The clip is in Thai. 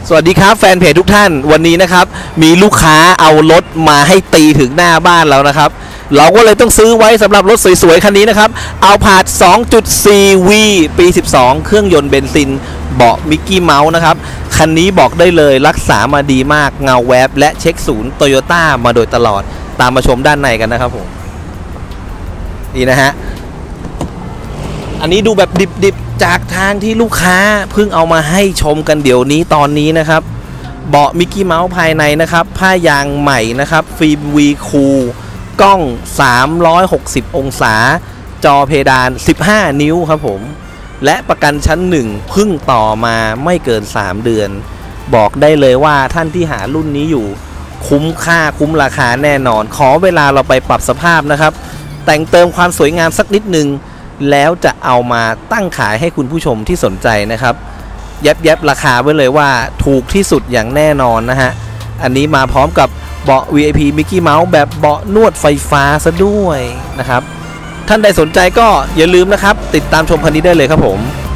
สวัสดีครับแฟนเพจทุกท่านวันนี้นะครับมีลูกค้าเอารถมาให้ตีถึงหน้าบ้านแล้วนะครับเราก็เลยต้องซื้อไว้สำหรับรถสวยๆคันนี้นะครับเอาผาด 2.4V ปี 12 เครื่องยนต์เบนซินเบาะมิกกี้เมาส์นะครับคันนี้บอกได้เลยรักษามาดีมากเงาแวบและเช็คศูนย์โตโยต้ามาโดยตลอดตามมาชมด้านในกันนะครับผมนี่นะฮะอันนี้ดูแบบดิบๆจากทางที่ลูกค้าเพิ่งเอามาให้ชมกันเดี๋ยวนี้ตอนนี้นะครับเบาะมิกกี้เมาส์ภายในนะครับผ้ายางใหม่นะครับฟิล์มวีคูลกล้อง360องศาจอเพดาน15นิ้วครับผมและประกันชั้น1เพิ่งต่อมาไม่เกิน3เดือนบอกได้เลยว่าท่านที่หารุ่นนี้อยู่คุ้มค่าคุ้มราคาแน่นอนขอเวลาเราไปปรับสภาพนะครับแต่งเติมความสวยงามสักนิดนึงแล้วจะเอามาตั้งขายให้คุณผู้ชมที่สนใจนะครับแยบราคาไว้เลยว่าถูกที่สุดอย่างแน่นอนนะฮะอันนี้มาพร้อมกับเบาะ VIP Mickey Mouse แบบเบาะนวดไฟฟ้าซะด้วยนะครับท่านใดสนใจก็อย่าลืมนะครับติดตามชมคันนี้ได้เลยครับผม